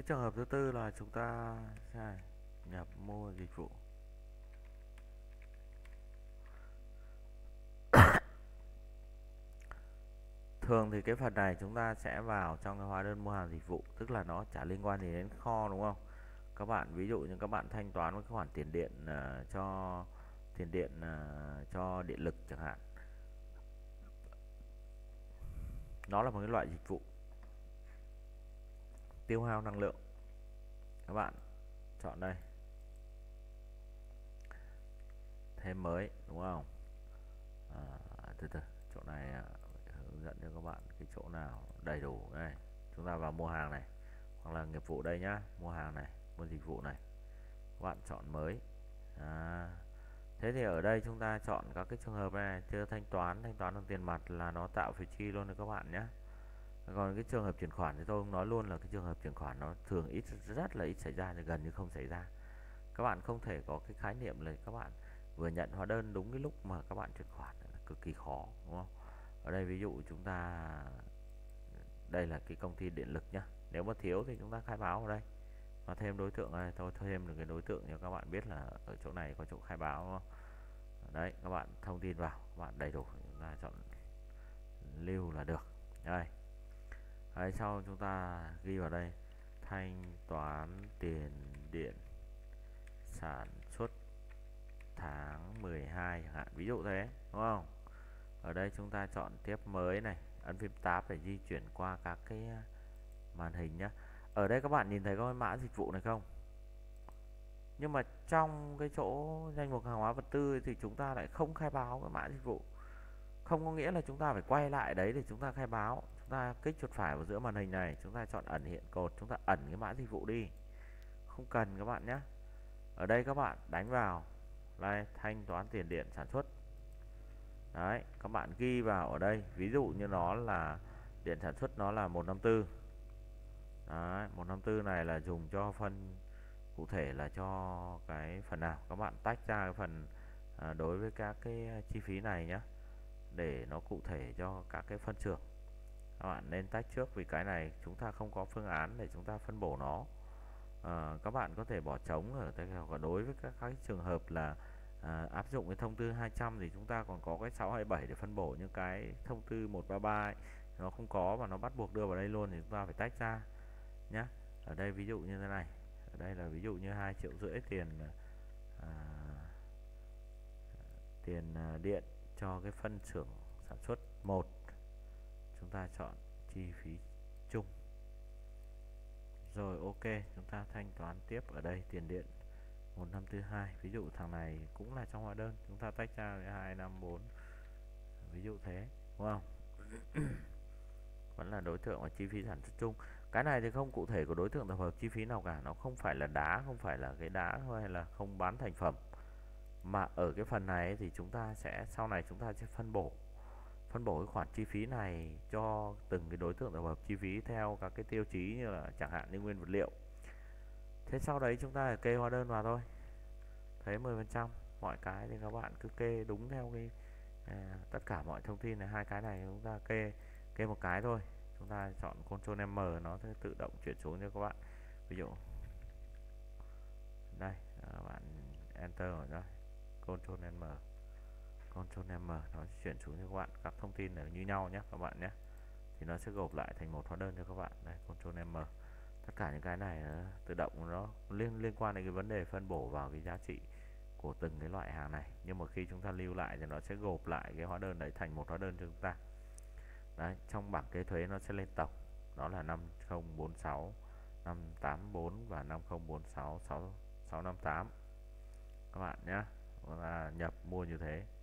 Cái trường hợp thứ tư là chúng ta sẽ nhập mua dịch vụ. Thường thì cái phần này chúng ta sẽ vào trong cái hóa đơn mua hàng dịch vụ, tức là nó chả liên quan gì đến kho, đúng không? Các bạn ví dụ như các bạn thanh toán với cái khoản tiền điện cho tiền điện cho điện lực chẳng hạn, nó là một cái loại dịch vụ tiêu hao năng lượng. Các bạn chọn đây, thêm mới, đúng không? Từ từ, chỗ này hướng dẫn cho các bạn cái chỗ nào đầy đủ này. Chúng ta vào mua hàng này, hoặc là nghiệp vụ đây nhá, mua hàng này, mua dịch vụ này, các bạn chọn mới. Thế thì ở đây chúng ta chọn các cái trường hợp này, chưa thanh toán bằng tiền mặt là nó tạo phí chi luôn đấy các bạn nhé. Còn cái trường hợp chuyển khoản thì tôi cũng nói luôn là cái trường hợp chuyển khoản nó thường rất là ít xảy ra, thì gần như không xảy ra. Các bạn không thể có cái khái niệm là các bạn vừa nhận hóa đơn đúng cái lúc mà các bạn chuyển khoản, là cực kỳ khó, đúng không? Ở đây ví dụ chúng ta, đây là cái công ty điện lực nhá, nếu mà thiếu thì chúng ta khai báo ở đây và thêm đối tượng này. Tôi thêm được cái đối tượng cho các bạn biết là ở chỗ này có chỗ khai báo, đúng không? Đấy, các bạn thông tin vào, các bạn đầy đủ, chúng ta chọn lưu là được. Đây, đấy, sau chúng ta ghi vào đây thanh toán tiền điện sản xuất tháng 12 chẳng hạn, ví dụ thế, đúng không? Ở đây chúng ta chọn tiếp mới này, ấn phím tab để di chuyển qua các cái màn hình nhá. Ở đây các bạn nhìn thấy có cái mã dịch vụ này không? Nhưng mà trong cái chỗ danh mục hàng hóa vật tư thì chúng ta lại không khai báo cái mã dịch vụ. Không có nghĩa là chúng ta phải quay lại đấy để chúng ta khai báo. Chúng ta kích chuột phải vào giữa màn hình này, chúng ta chọn ẩn hiện code, chúng ta ẩn cái mã dịch vụ đi, không cần các bạn nhé. Ở đây các bạn đánh vào đây, thanh toán tiền điện sản xuất. Đấy, các bạn ghi vào ở đây, ví dụ như nó là điện sản xuất, nó là 154. Đấy, 154 này là dùng cho phân cụ thể là cho cái phần nào, các bạn tách ra cái phần đối với các cái chi phí này nhé, để nó cụ thể cho các cái phân xưởng. Các bạn nên tách trước, vì cái này chúng ta không có phương án để chúng ta phân bổ nó. Các bạn có thể bỏ trống ở đây. Còn đối với các trường hợp là áp dụng cái thông tư 200 thì chúng ta còn có cái 627 để phân bổ, những cái thông tư 133 ấy, nó không có và nó bắt buộc đưa vào đây luôn, thì chúng ta phải tách ra nhé. Ở đây ví dụ như thế này, ở đây là ví dụ như 2,5 triệu tiền điện cho cái phân xưởng sản xuất 1, chúng ta chọn chi phí chung. Rồi, ok, chúng ta thanh toán tiếp ở đây tiền điện 1542, ví dụ thằng này cũng là trong hóa đơn, chúng ta tách ra 254, ví dụ thế, đúng không? Vẫn là đối tượng và chi phí sản xuất chung. Cái này thì không cụ thể của đối tượng tập hợp chi phí nào cả, nó không phải là đá, không phải là cái đá hay là không bán thành phẩm, mà ở cái phần này thì chúng ta sẽ sau này chúng ta sẽ phân bổ cái khoản chi phí này cho từng cái đối tượng tập hợp chi phí theo các cái tiêu chí, như là chẳng hạn như nguyên vật liệu. Thế sau đấy chúng ta kê hóa đơn vào thôi, thấy 10%, mọi cái thì các bạn cứ kê đúng theo cái tất cả mọi thông tin này. Hai cái này chúng ta kê một cái thôi, chúng ta chọn Ctrl M, nó sẽ tự động chuyển xuống cho các bạn. Ví dụ đây, các bạn enter rồi đó, Ctrl M, nó sẽ chuyển xuống cho các bạn các thông tin là như nhau nhé các bạn nhé, thì nó sẽ gộp lại thành một hóa đơn cho các bạn. Đây, Ctrl M, tất cả những cái này tự động nó liên quan đến cái vấn đề phân bổ vào cái giá trị của từng cái loại hàng này, nhưng mà khi chúng ta lưu lại thì nó sẽ gộp lại cái hóa đơn đấy thành một hóa đơn cho chúng ta. Đấy, trong bảng kê thuế nó sẽ lên tổng, đó là 5046 584 và 5046 658 các bạn nhé, và nhập mua như thế.